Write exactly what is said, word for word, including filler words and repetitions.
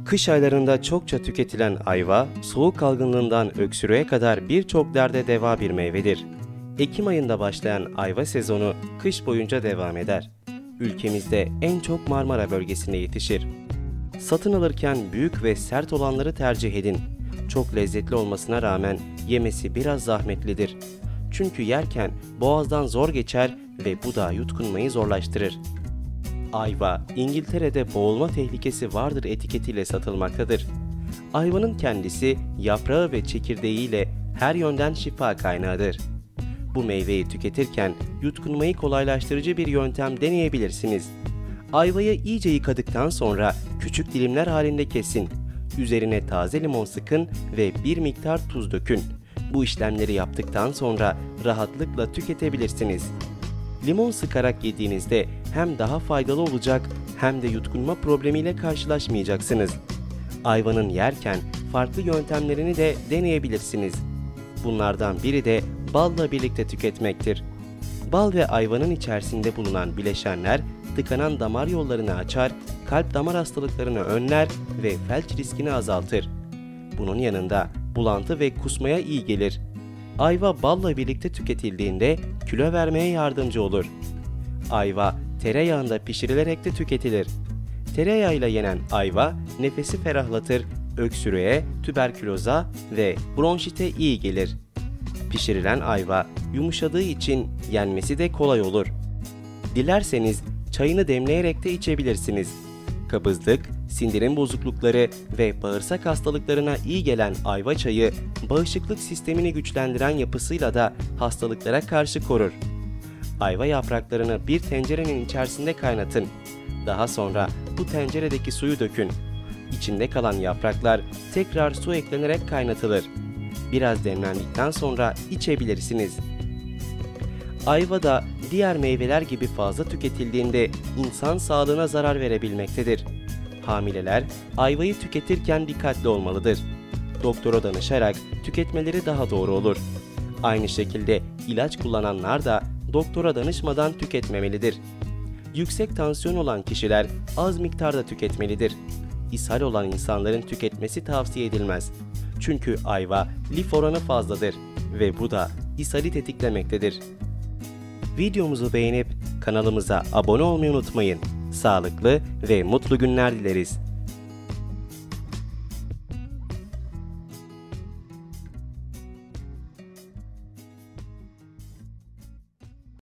Kış aylarında çokça tüketilen ayva, soğuk algınlığından öksürüğe kadar birçok derde deva bir meyvedir. Ekim ayında başlayan ayva sezonu kış boyunca devam eder. Ülkemizde en çok Marmara bölgesinde yetişir. Satın alırken büyük ve sert olanları tercih edin. Çok lezzetli olmasına rağmen yemesi biraz zahmetlidir. Çünkü yerken boğazdan zor geçer ve bu da yutkunmayı zorlaştırır. Ayva, İngiltere'de boğulma tehlikesi vardır etiketiyle satılmaktadır. Ayvanın kendisi, yaprağı ve çekirdeğiyle her yönden şifa kaynağıdır. Bu meyveyi tüketirken yutkunmayı kolaylaştırıcı bir yöntem deneyebilirsiniz. Ayvayı iyice yıkadıktan sonra küçük dilimler halinde kesin. Üzerine taze limon sıkın ve bir miktar tuz dökün. Bu işlemleri yaptıktan sonra rahatlıkla tüketebilirsiniz. Limon sıkarak yediğinizde hem daha faydalı olacak hem de yutkunma problemiyle karşılaşmayacaksınız. Ayvanın yerken farklı yöntemlerini de deneyebilirsiniz. Bunlardan biri de balla birlikte tüketmektir. Bal ve ayvanın içerisinde bulunan bileşenler tıkanan damar yollarını açar, kalp damar hastalıklarını önler ve felç riskini azaltır. Bunun yanında bulantı ve kusmaya iyi gelir. Ayva balla birlikte tüketildiğinde kilo vermeye yardımcı olur. Ayva tereyağında pişirilerek de tüketilir. Tereyağıyla yenen ayva nefesi ferahlatır, öksürüğe, tüberküloza ve bronşite iyi gelir. Pişirilen ayva yumuşadığı için yenmesi de kolay olur. Dilerseniz çayını demleyerek de içebilirsiniz. Kabızlık, sindirim bozuklukları ve bağırsak hastalıklarına iyi gelen ayva çayı, bağışıklık sistemini güçlendiren yapısıyla da hastalıklara karşı korur. Ayva yapraklarını bir tencerenin içerisinde kaynatın. Daha sonra bu tenceredeki suyu dökün. İçinde kalan yapraklar tekrar su eklenerek kaynatılır. Biraz demlendikten sonra içebilirsiniz. Ayva da diğer meyveler gibi fazla tüketildiğinde insan sağlığına zarar verebilmektedir. Hamileler ayvayı tüketirken dikkatli olmalıdır. Doktora danışarak tüketmeleri daha doğru olur. Aynı şekilde ilaç kullananlar da doktora danışmadan tüketmemelidir. Yüksek tansiyon olan kişiler az miktarda tüketmelidir. İshal olan insanların tüketmesi tavsiye edilmez. Çünkü ayva lif oranı fazladır ve bu da ishali tetiklemektedir. Videomuzu beğenip kanalımıza abone olmayı unutmayın. Sağlıklı ve mutlu günler dileriz.